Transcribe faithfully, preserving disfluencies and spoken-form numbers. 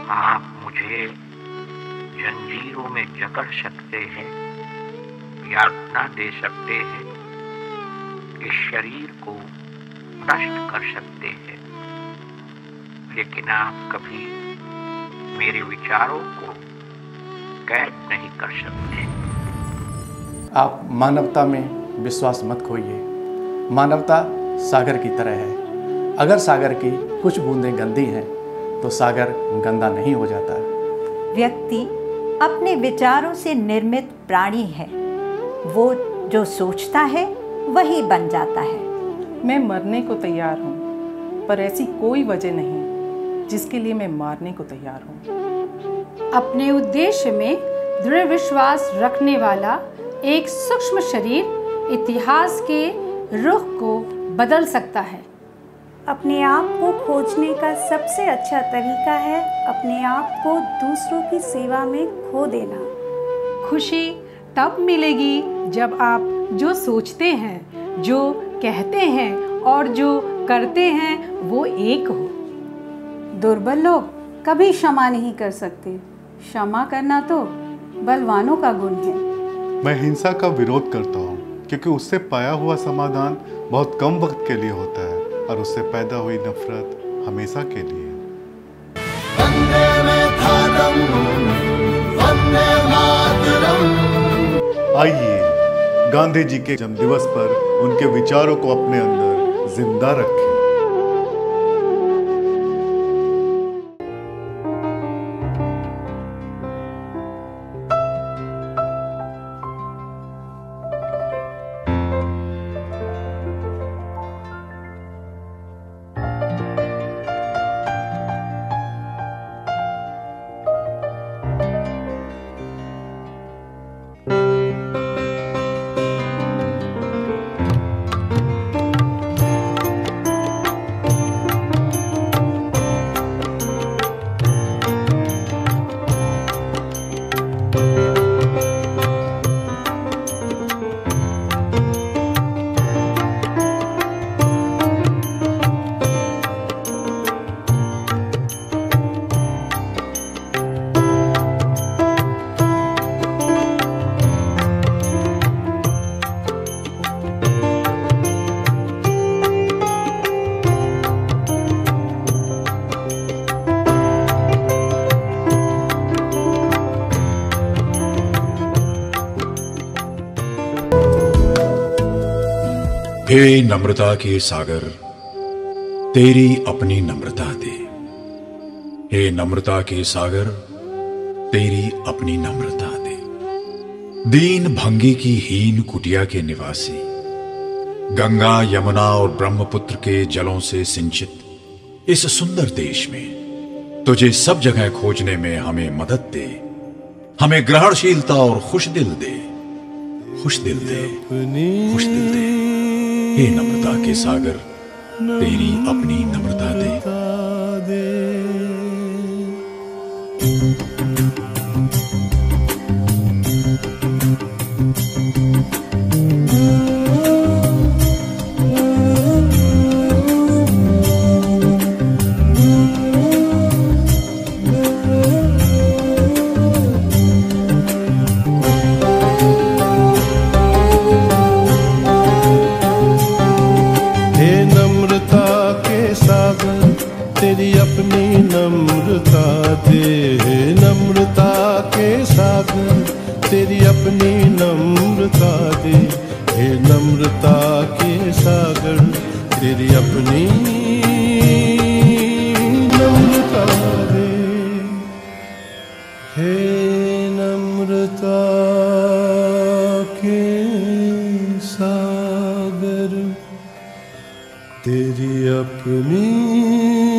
आप मुझे जंजीरों में जकड़ सकते हैं, यातना दे सकते हैं, इस शरीर को नष्ट कर सकते हैं, लेकिन आप कभी मेरे विचारों को कैद नहीं कर सकते। आप मानवता में विश्वास मत खोइए। मानवता सागर की तरह है। अगर सागर की कुछ बूंदें गंदी हैं तो सागर गंदा नहीं हो जाता। व्यक्ति अपने विचारों से निर्मित प्राणी है। वो जो सोचता है वही बन जाता है। मैं मरने को तैयार हूँ, पर ऐसी कोई वजह नहीं जिसके लिए मैं मारने को तैयार हूँ। अपने उद्देश्य में दृढ़ विश्वास रखने वाला एक सूक्ष्म शरीर इतिहास के रुख को बदल सकता है। अपने आप को खोजने का सबसे अच्छा तरीका है अपने आप को दूसरों की सेवा में खो देना। खुशी तब मिलेगी जब आप जो सोचते हैं, जो कहते हैं और जो करते हैं वो एक हो। दुर्बल लोग कभी क्षमा नहीं कर सकते। क्षमा करना तो बलवानों का गुण है। मैं हिंसा का विरोध करता हूँ क्योंकि उससे पाया हुआ समाधान बहुत कम वक्त के लिए होता है और उससे पैदा हुई नफरत हमेशा के लिए। आइए गांधी जी के जन्मदिवस पर उनके विचारों को अपने अंदर जिंदा रखें। हे नम्रता के सागर, तेरी अपनी नम्रता दे। हे नम्रता के सागर, तेरी अपनी नम्रता दे। दीन भंगी की हीन कुटिया के निवासी, गंगा यमुना और ब्रह्मपुत्र के जलों से सिंचित इस सुंदर देश में तुझे सब जगह खोजने में हमें मदद दे। हमें ग्रहणशीलता और खुश दिल दे, खुश दिल दे, खुश दिल दे। हे नम्रता के सागर, तेरी अपनी नम्रता दे। तेरी अपनी नम्रता दे। नम्रता के सागर, तेरी अपनी नम्रता दे। हे नम्रता के सागर, तेरी अपनी नम्रता दे। हे नम्रता के सागर, तेरी अपनी